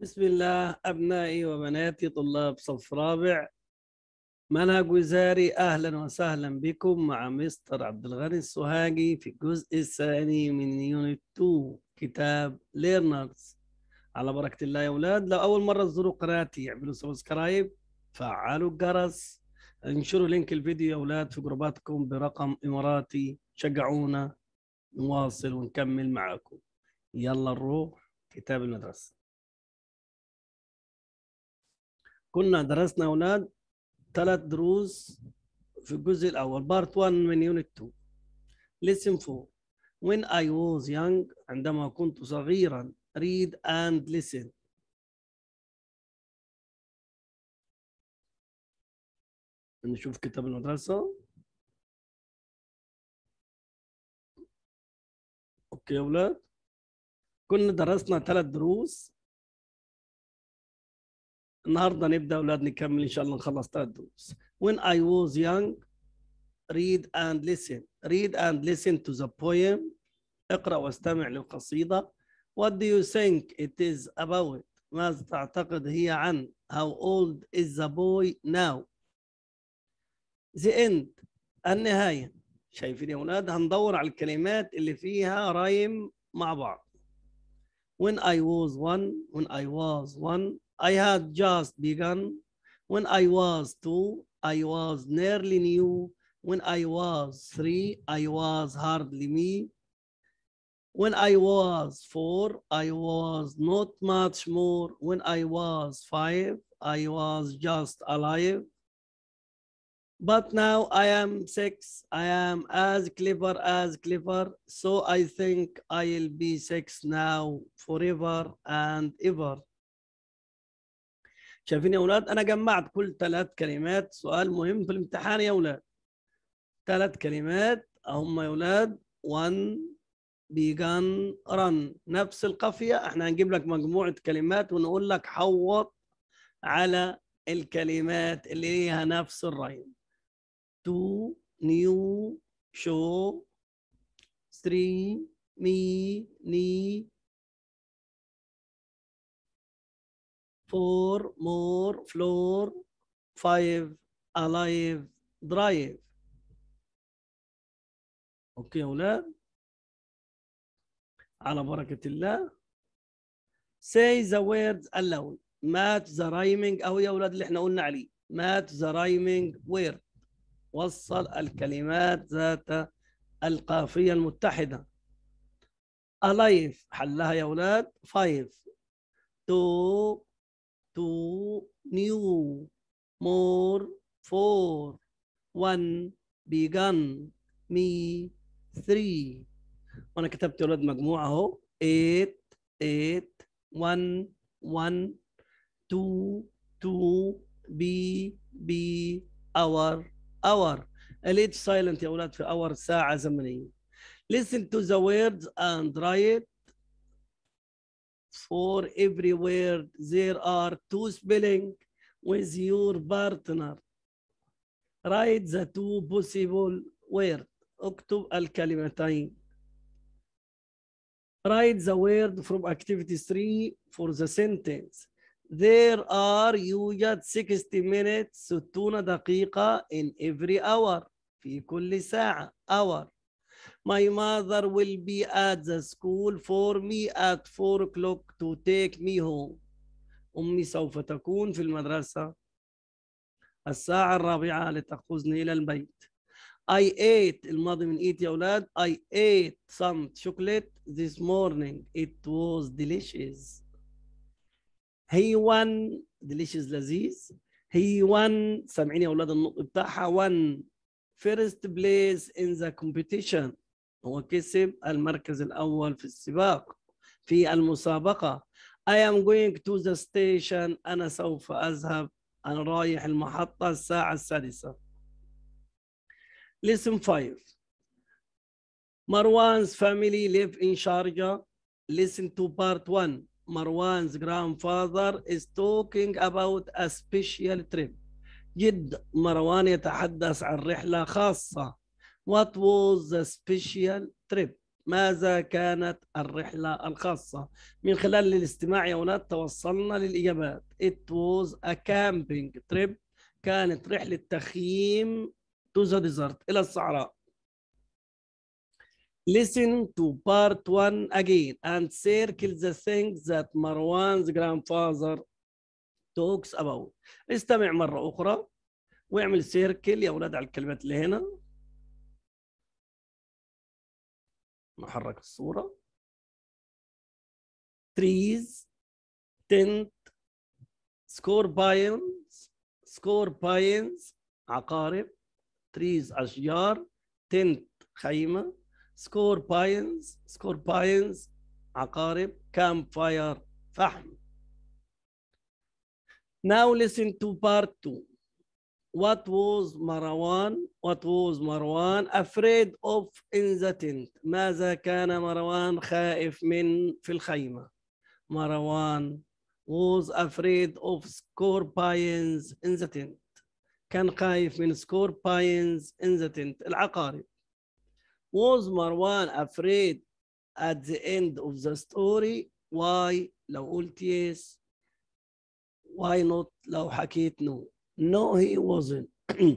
بسم الله أبنائي وبناتي طلاب صف رابع منهج وزاري. أهلا وسهلا بكم مع مستر عبد الغني السوهاجي في الجزء الثاني من يونت 2 كتاب ليرنرز. على بركة الله يا أولاد، لو أول مرة تزوروا قناتي اعملوا سبسكرايب، فعلوا الجرس، انشروا لينك الفيديو يا أولاد في جروباتكم برقم إماراتي، شجعونا نواصل ونكمل معاكم. يلا نروح كتاب المدرسة. كنا درسنا أولاد 3 دروس في الجزء الأول بارت 1 من يونت 2. listen 4 when I was young عندما كنت صغيرا read and listen. نشوف كتاب المدرسة. أوكي يا أولاد، كنا درسنا 3 دروس. النهاردة نبدأ أولاد نكمل إن شاء الله، نخلص 3 دروس. when I was young read and listen. read and listen to the poem. اقرأ واستمع للقصيدة. What do you think it is about? ماذا تعتقد هي عن؟ How old is the boy now? The end. النهاية. شايفين يا أولاد؟ هندور على الكلمات اللي فيها رايم مع بعض. When I was one, I had just begun. When I was 2, I was nearly new. When I was 3, I was hardly me. When I was 4, I was not much more. When I was 5, I was just alive. But now I am 6. I am as clever. So I think I'll be 6 now forever and ever. شايفين يا أولاد؟ أنا جمعت كل 3 كلمات. سؤال مهم في الامتحان يا أولاد. 3 كلمات هم يا أولاد. 1 began run، نفس القافية. احنا هنجيب لك مجموعة كلمات ونقول لك حوط على الكلمات اللي ليها نفس الرايم. 2 new show. 3 me knee. 4 more floor. 5 alive drive. اوكي يا اولاد، على بركة الله. say the words aloud. match the rhyming، أو يا أولاد اللي احنا قلنا عليه match the rhyming word. وصل الكلمات ذات القافية المتحدة. alive حلها يا أولاد 5. 2 new more 4 1 begun me 3. وأنا كتبت يا أولاد مجموعة أهو 8 8 1 1 2 2 بي اور. الاتش سايلنت يا اولاد في اور ساعه زمنيه. listen to the words and write. for every word there are 2 spelling with your partner. write the 2 possible words. اكتب الكلمتين. write the word from activity 3 for the sentence. There are يوجد 60 minutes 60 دقيقة in every hour في كل ساعة hour. My mother will be at the school for me at 4 o'clock to take me home. أمي سوف تكون في المدرسة الساعة 4 لتأخذني إلى البيت. I ate الماضي من eat يا أولاد. I ate some chocolate this morning. It was delicious. He won delicious لذيذ. He won سامعين يا أولاد النطق بتاعها won first place in the competition. هو كسب المركز الأول في السباق في المسابقة. I am going to the station. أنا سوف أذهب، أنا رايح المحطة الساعة 6. Lesson 5. Marwan's family live in Sharjah. Listen to part 1. Marwan's grandfather is talking about a special trip. جد مروان يتحدث عن رحلة خاصة. What was the special trip? ماذا كانت الرحلة الخاصة؟ من خلال الاستماع يا أولاد توصلنا للإجابات. It was a camping trip. كانت رحلة تخييم to the desert إلى الصحراء. Listen to part 1 again and circle the things that Marwan's grandfather talks about. استمع مرة أخرى واعمل سيركل يا أولاد على الكلمات اللي هنا. نحرك الصورة. trees, tent, scorpions عقارب. trees أشجار. tent خيمة. scorpions عقارب. campfire فحم. Now listen to part 2. What was Marwan afraid of in the tent? ماذا كان مروان خائف من في الخيمة؟ مروان was afraid of scorpions in the tent. كان خايف من scorpions in the tent العقارب. Was Marwan afraid at the end of the story? Why لو قلت yes. Why not لو حكيت no. No he wasn't.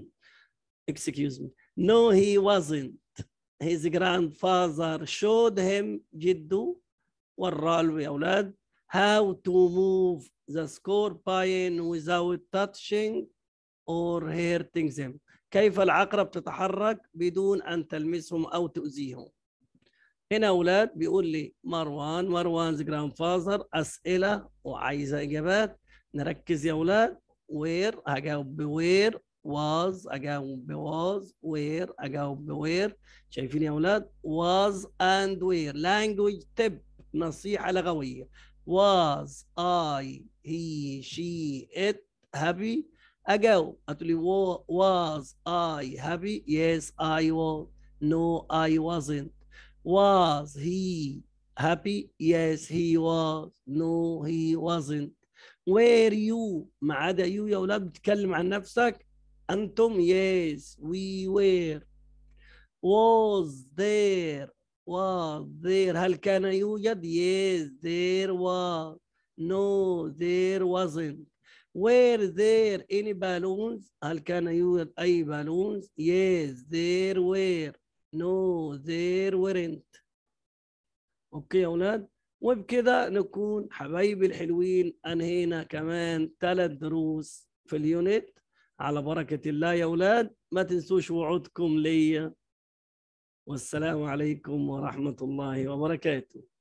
Excuse me. No he wasn't. His grandfather showed him جده وراله يا أولاد how to move the scorpion without touching or hurting them. كيف العقرب تتحرك بدون أن تلمسهم أو تؤذيهم. هنا أولاد بيقول لي مروان's grandfather أسئلة وعايزة إجابات. نركز يا أولاد. where هجاوب بwhere. was أجاوب بwas. where أجاوب بwhere. شايفين يا أولاد was and where. language tip نصيحة لغوية. was I he she it happy. أجاوب هتقولي was I happy. yes I was. no I wasn't. was he happy. yes he was. no he wasn't. were you ما عدا you يا أولاد بتتكلم عن نفسك. أنتم yes we were. was there هل كان يوجد. yes there was. no there wasn't. were there any balloons هل كان يوجد أي balloons. yes there were. no there weren't. اوكي يا اولاد. وبكده نكون حبايبي الحلوين انهينا كمان 3 دروس في اليونت. على بركة الله يا اولاد. ما تنسوش وعودكم ليا. والسلام عليكم ورحمة الله وبركاته.